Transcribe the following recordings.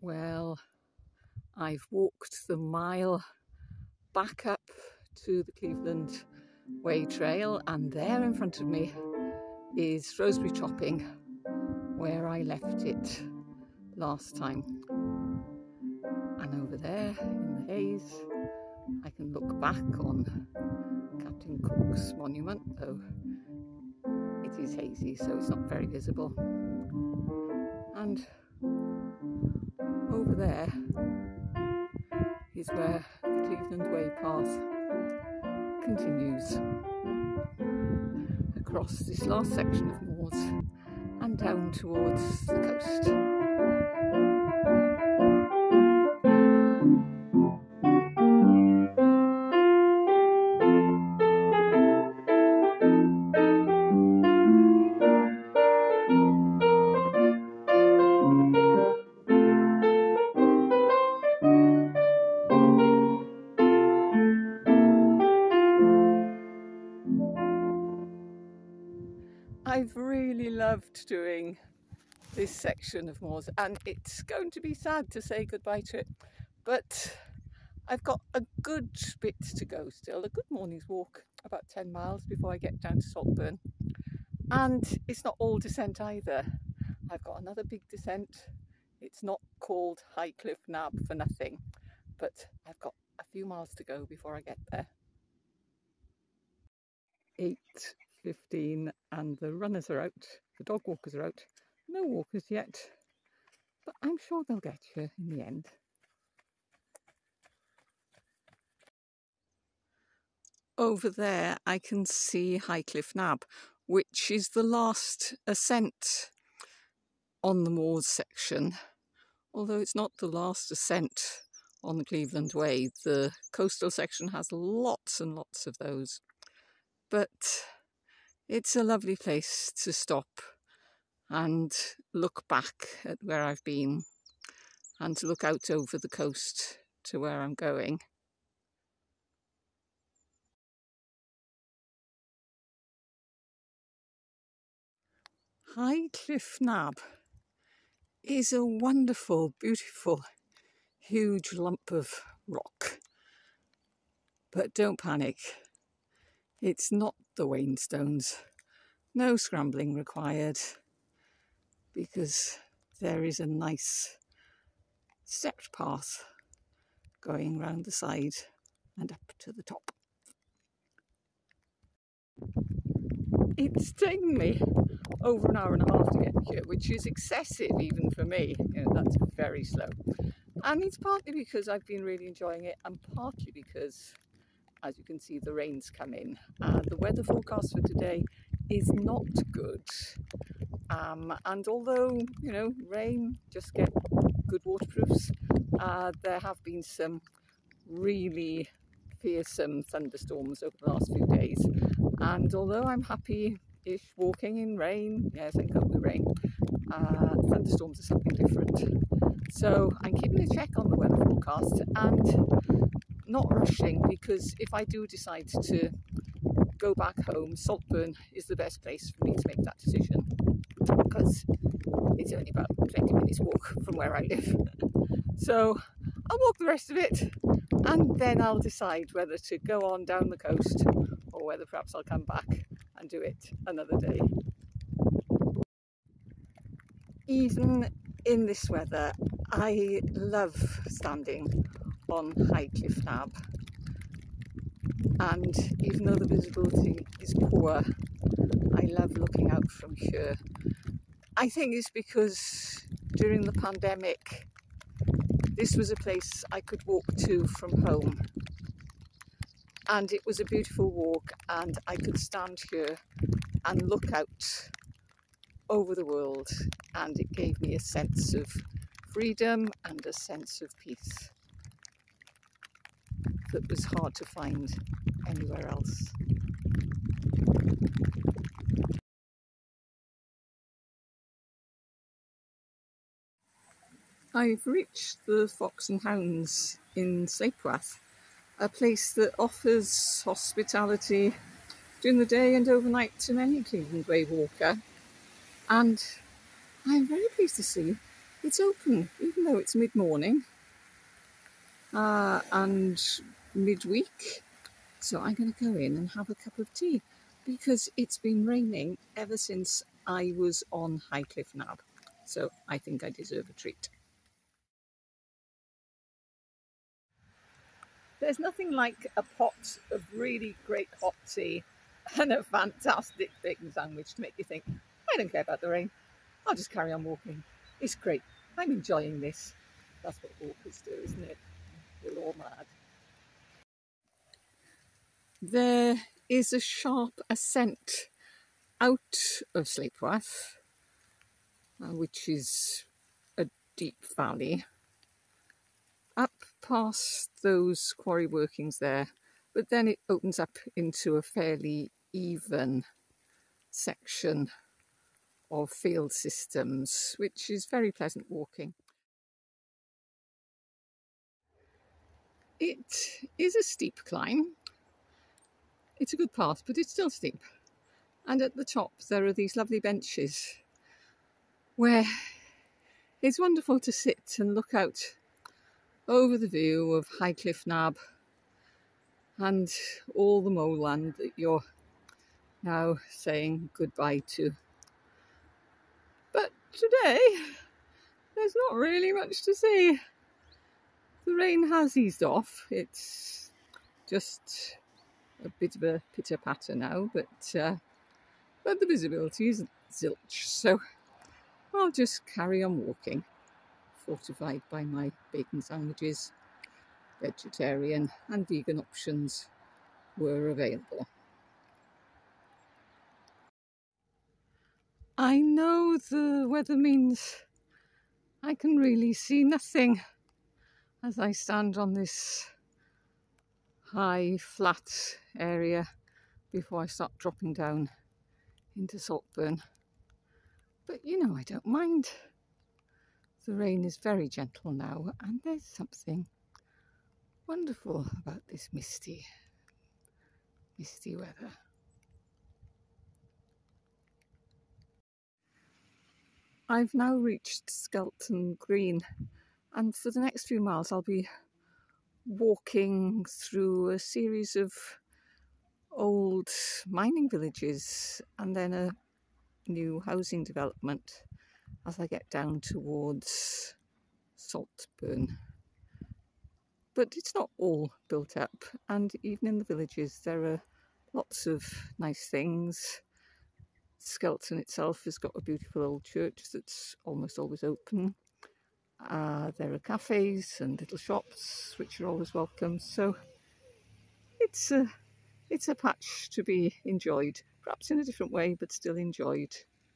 Well, I've walked the mile back up to the Cleveland Way Trail, and there in front of me is Roseberry Topping, where I left it last time. And over there in the haze, I can look back on Captain Cook's monument, though it is hazy, so it's not very visible. And over there is where the Cleveland Way path continues across this last section of moors and down towards the coast. I've really loved doing this section of moors, and it's going to be sad to say goodbye to it, but I've got a good bit to go still, a good morning's walk, about 10 miles before I get down to Saltburn. And it's not all descent either. I've got another big descent. It's not called High Cliff Nab for nothing, but I've got a few miles to go before I get there. 8:15 and the runners are out, the dog walkers are out. No walkers yet, but I'm sure they'll get you in the end. Over there I can see High Cliff Nab, which is the last ascent on the moors section, although it's not the last ascent on the Cleveland Way. The coastal section has lots and lots of those, but it's a lovely place to stop and look back at where I've been and to look out over the coast to where I'm going. High Cliff Nab is a wonderful, beautiful, huge lump of rock. But don't panic, it's not the Wainstones. No scrambling required, because there is a nice stepped path going round the side and up to the top. It's taken me over an hour and a half to get here, which is excessive even for me. You know, that's very slow. And it's partly because I've been really enjoying it, and partly because, as you can see, the rain's come in. The weather forecast for today is not good. And although, you know, rain, just get good waterproofs, there have been some really fearsome thunderstorms over the last few days. And although I'm happy-ish walking in rain, yes, I can cope with rain, thunderstorms are something different. So I'm keeping a check on the weather forecast and not rushing, because if I do decide to go back home, Saltburn is the best place for me to make that decision, because it's only about 20 minutes walk from where I live. So I'll walk the rest of it, and then I'll decide whether to go on down the coast or whether perhaps I'll come back and do it another day. Even in this weather, I love standing on High Cliff Nab, and even though the visibility is poor, I love looking out from here. I think it's because during the pandemic this was a place I could walk to from home, and it was a beautiful walk, and I could stand here and look out over the world, and it gave me a sense of freedom and a sense of peace that was hard to find anywhere else. I've reached the Fox and Hounds in Staithes, a place that offers hospitality during the day and overnight to any Cleveland Way walker, and I'm very pleased to see it's open even though it's mid-morning and midweek. So I'm going to go in and have a cup of tea because it's been raining ever since I was on Highcliffe Nab. So I think I deserve a treat. There's nothing like a pot of really great hot tea and a fantastic bacon sandwich to make you think, I don't care about the rain, I'll just carry on walking. It's great, I'm enjoying this. That's what walkers do, isn't it? We're all mad. There is a sharp ascent out of Staithes, which is a deep valley, up past those quarry workings there, but then it opens up into a fairly even section of field systems, which is very pleasant walking. It is a steep climb. It's a good path, but it's still steep. And at the top there are these lovely benches where it's wonderful to sit and look out over the view of Highcliffe Nab and all the moorland that you're now saying goodbye to. But today, there's not really much to see. The rain has eased off. It's just a bit of a pitter-patter now, but the visibility isn't zilch, so I'll just carry on walking, fortified by my bacon sandwiches. Vegetarian and vegan options were available. I know the weather means I can really see nothing as I stand on this high flat area before I start dropping down into Saltburn. But you know, I don't mind. The rain is very gentle now, and there's something wonderful about this misty weather. I've now reached Skelton Green, and for the next few miles I'll be walking through a series of old mining villages and then a new housing development as I get down towards Saltburn. But it's not all built up, and even in the villages there are lots of nice things. Skelton itself has got a beautiful old church that's almost always open. There are cafes and little shops which are always welcome, so it's a patch to be enjoyed, perhaps in a different way, but still enjoyed.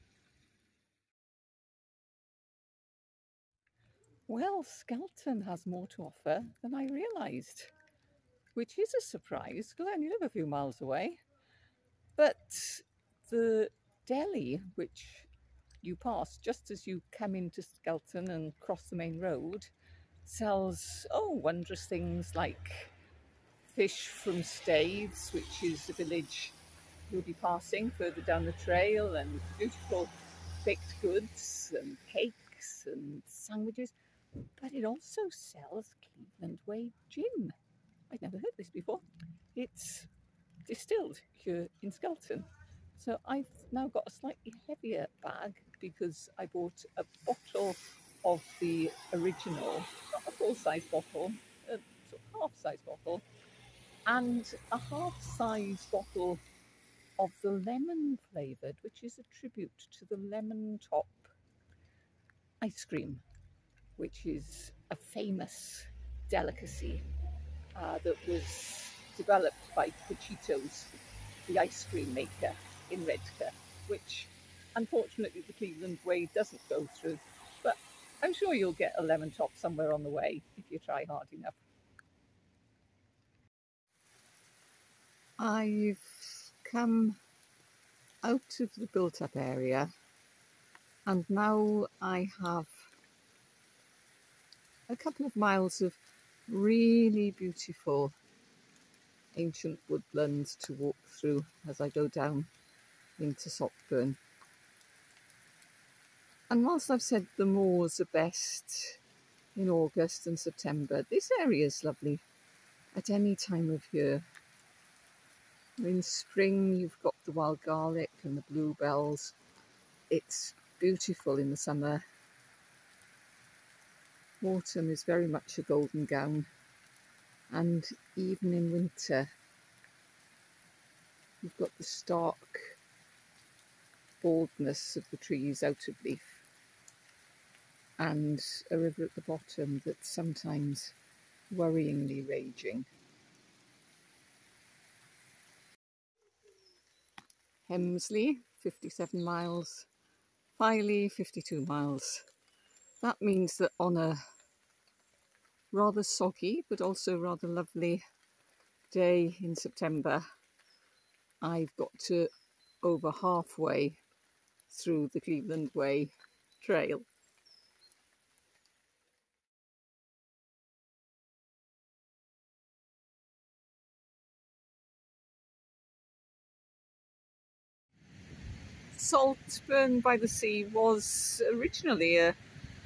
Well, Skelton has more to offer than I realised, which is a surprise because I only live a few miles away. But the deli, which you pass just as you come into Skelton and cross the main road, sells wondrous things like fish from Staithes, which is a village you'll be passing further down the trail, and beautiful baked goods and cakes and sandwiches. But it also sells Cleveland Way gin. I'd never heard this before. It's distilled here in Skelton. So I've now got a slightly heavier bag because I bought a bottle of the original, not a full-size bottle, a sort of half-size bottle, and a half-size bottle of the lemon flavoured, which is a tribute to the lemon top ice cream, which is a famous delicacy that was developed by Puchitos, the ice cream maker in Redcar, which unfortunately the Cleveland Way doesn't go through, but I'm sure you'll get a lemon top somewhere on the way if you try hard enough. I've come out of the built-up area, and now I have a couple of miles of really beautiful ancient woodlands to walk through as I go down into Saltburn. And whilst I've said the moors are best in August and September, this area is lovely at any time of year. In spring you've got the wild garlic and the bluebells. It's beautiful in the summer. Autumn is very much a golden gown, and even in winter you've got the stark baldness of the trees out of leaf and a river at the bottom that's sometimes worryingly raging. Hemsley, 57 miles. Filey, 52 miles. That means that on a rather soggy but also rather lovely day in September, I've got to over halfway through the Cleveland Way trail. Saltburn by the Sea was originally a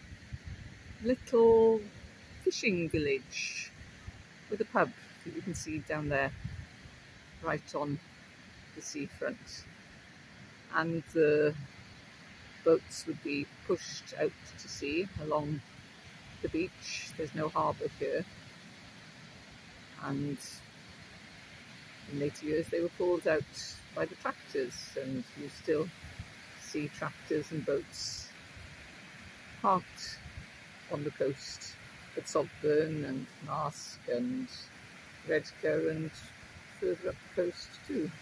little fishing village with a pub that you can see down there, right on the seafront. And the boats would be pushed out to sea along the beach. There's no harbour here. And in later years they were pulled out by the tractors, and you still see tractors and boats parked on the coast at Saltburn and Mask and Redcar and further up the coast too.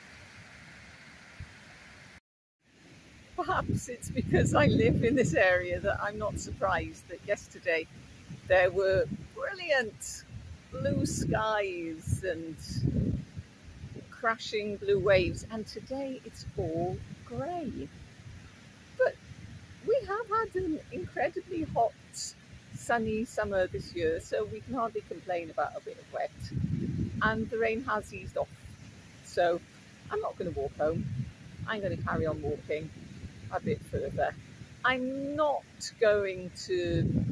Perhaps it's because I live in this area that I'm not surprised that yesterday there were brilliant blue skies and crashing blue waves, and today it's all grey. But we have had an incredibly hot, sunny summer this year, so we can hardly complain about a bit of wet. And the rain has eased off, so I'm not going to walk home. I'm going to carry on walking a bit further. I'm not going to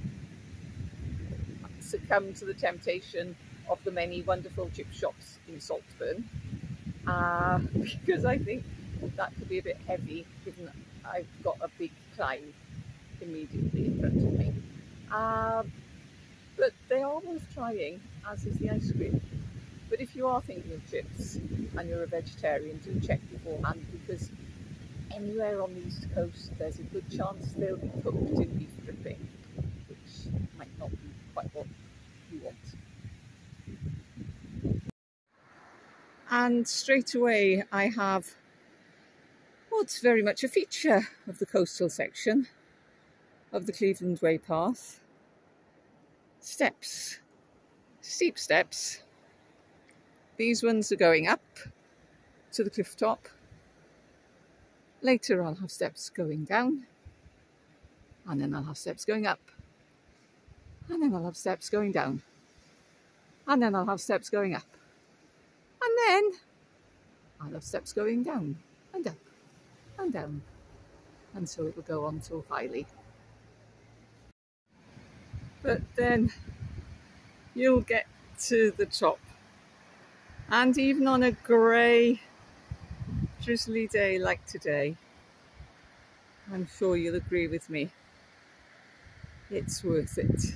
succumb to the temptation of the many wonderful chip shops in Saltburn, because I think that could be a bit heavy given that I've got a big climb immediately in front of me. But they are worth trying, as is the ice cream. But if you are thinking of chips and you're a vegetarian, do check beforehand, because anywhere on the east coast there's a good chance they'll be cooked in beef dripping, which might not be quite what you want. And straight away I have what's very much a feature of the coastal section of the Cleveland Way path. Steps, steep steps. These ones are going up to the cliff top. Later I'll have steps going down, and then I'll have steps going up, and then I'll have steps going down, and then I'll have steps going up, and then I'll have steps going down and up and down, and so it will go on till Filey. But then you'll get to the top, and even on a grey, drizzly day like today, I'm sure you'll agree with me, it's worth it.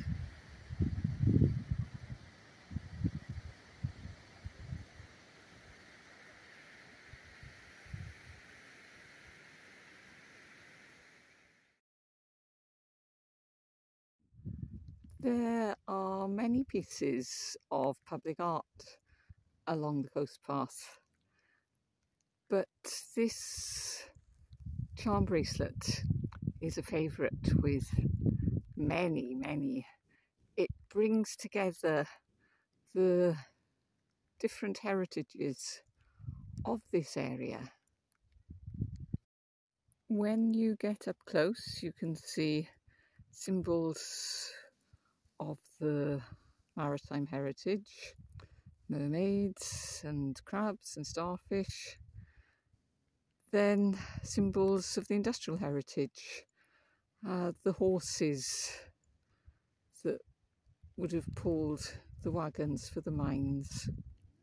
There are many pieces of public art along the coast path, but this charm bracelet is a favourite with many. It brings together the different heritages of this area. When you get up close, you can see symbols of the maritime heritage, mermaids and crabs and starfish. Then symbols of the industrial heritage, the horses that would have pulled the wagons for the mines.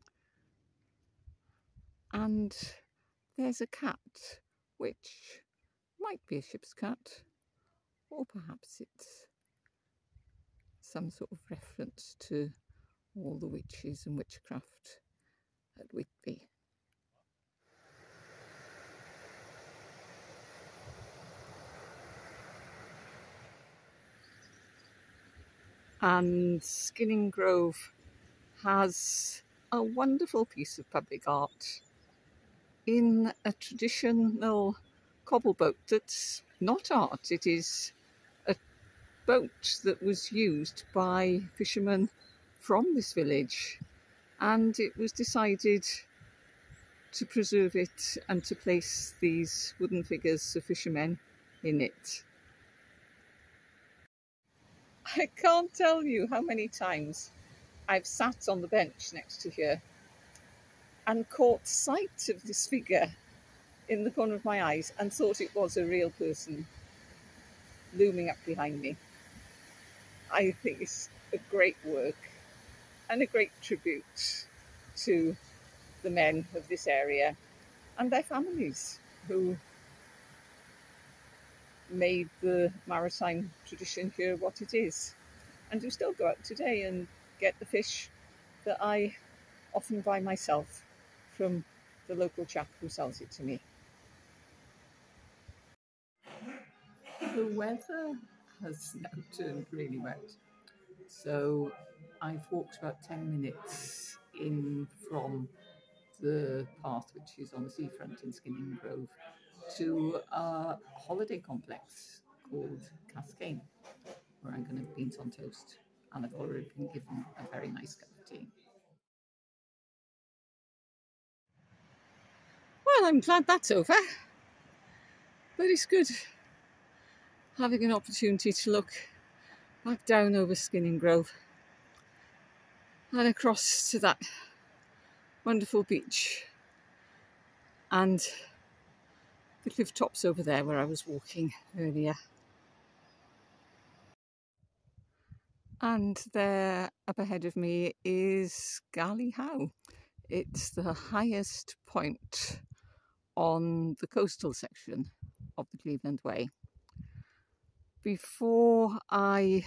And there's a cat, which might be a ship's cat, or perhaps it's some sort of reference to all the witches and witchcraft at Whitby. And Skinning Grove has a wonderful piece of public art in a traditional cobble boat that's not art. It is a boat that was used by fishermen from this village, and it was decided to preserve it and to place these wooden figures of fishermen in it. I can't tell you how many times I've sat on the bench next to here and caught sight of this figure in the corner of my eyes and thought it was a real person looming up behind me. I think it's a great work and a great tribute to the men of this area and their families who made the maritime tradition here what it is, and who still go out today and get the fish that I often buy myself from the local chap who sells it to me. The weather has now turned really wet, so I've walked about 10 minutes in from the path which is on the seafront in Skinning Grove to a holiday complex called Cascane, where I'm going to have beans on toast, and I've already been given a very nice cup of tea. Well, I'm glad that's over, but it's good having an opportunity to look back down over Skinning Grove and across to that wonderful beach and the cliff tops over there where I was walking earlier. And there up ahead of me is Gally Howe. It's the highest point on the coastal section of the Cleveland Way. Before I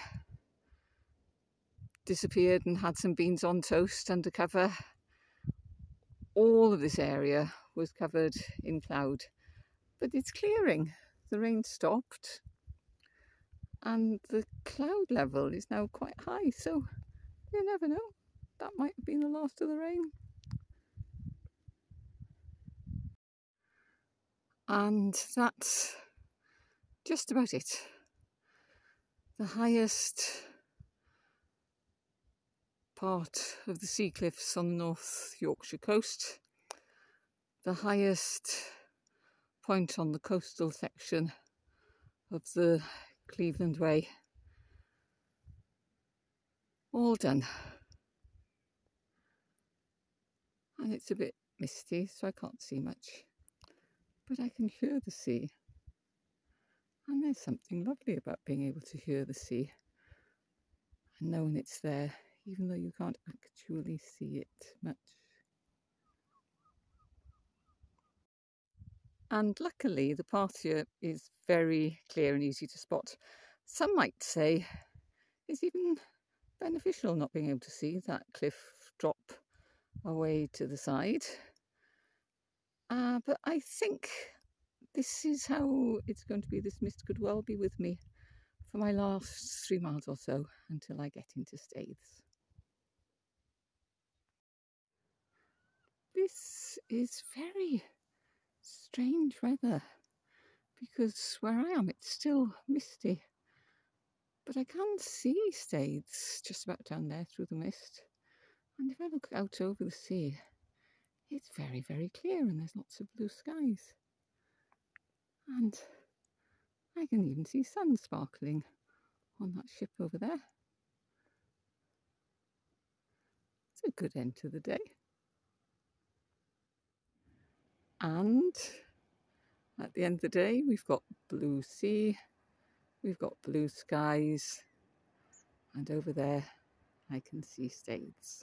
disappeared and had some beans on toast under cover, all of this area was covered in cloud, but it's clearing. The rain stopped and the cloud level is now quite high, so you never know, that might have been the last of the rain. And that's just about it. The highest part of the sea cliffs on the North Yorkshire coast, the highest point on the coastal section of the Cleveland Way, all done. And it's a bit misty, so I can't see much, but I can hear the sea. And there's something lovely about being able to hear the sea and knowing it's there, even though you can't actually see it much. And luckily the path here is very clear and easy to spot. Some might say it's even beneficial not being able to see that cliff drop away to the side. But I think this is how it's going to be. This mist could well be with me for my last 3 miles or so until I get into Staithes. This is very strange weather because where I am it's still misty, but I can see Staithes just about down there through the mist, and if I look out over the sea it's very, very clear and there's lots of blue skies, and I can even see sun sparkling on that ship over there. It's a good end to the day. And at the end of the day we've got blue sea we've got blue skies, and over there I can see Staithes.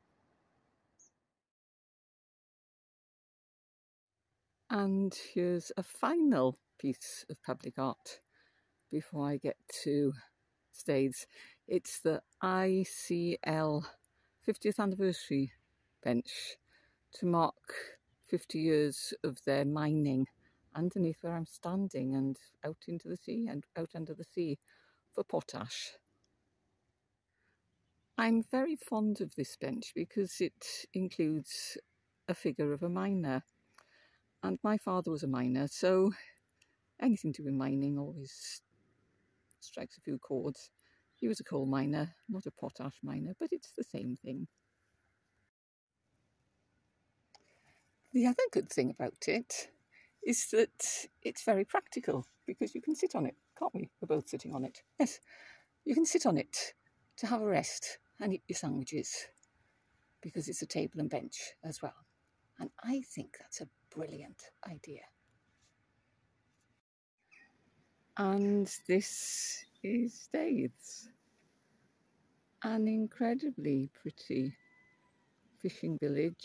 And here's a final piece of public art before I get to Staithes. It's the ICL 50th anniversary bench to mark 50 years of their mining underneath where I'm standing and out into the sea and out under the sea for potash. I'm very fond of this bench because it includes a figure of a miner, and my father was a miner, so anything to do with mining always strikes a few chords. He was a coal miner, not a potash miner, but it's the same thing. The other good thing about it is that it's very practical because you can sit on it, can't we? We're both sitting on it. Yes, you can sit on it to have a rest and eat your sandwiches because it's a table and bench as well. And I think that's a brilliant idea. And this is Staithes, an incredibly pretty fishing village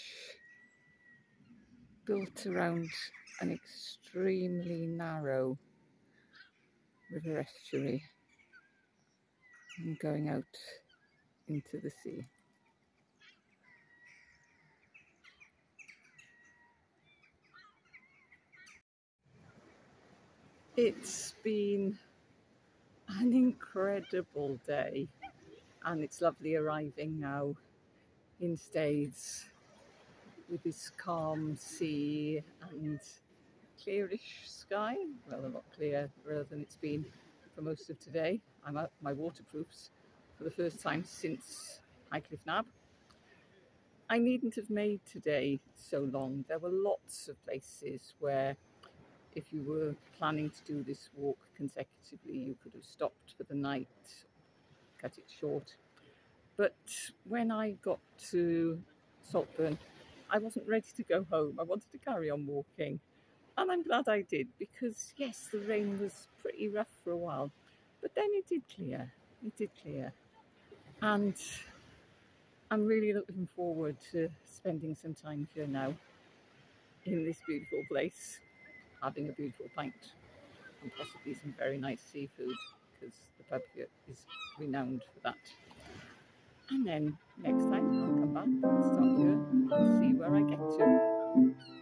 built around an extremely narrow river estuary and going out into the sea. It's been an incredible day, and it's lovely arriving now in Staithes with this calm sea and clearish sky. Well, a lot clearer than it's been for most of today. I'm out my waterproofs for the first time since Highcliffe Nab. I needn't have made today so long. There were lots of places where if you were planning to do this walk consecutively, you could have stopped for the night, cut it short. But when I got to Saltburn, I wasn't ready to go home. I wanted to carry on walking. And I'm glad I did because, yes, the rain was pretty rough for a while. But then it did clear. It did clear. And I'm really looking forward to spending some time here now in this beautiful place, having a beautiful pint and possibly some very nice seafood because the pub here is renowned for that. And then next time I'll come back and start here and see where I get to.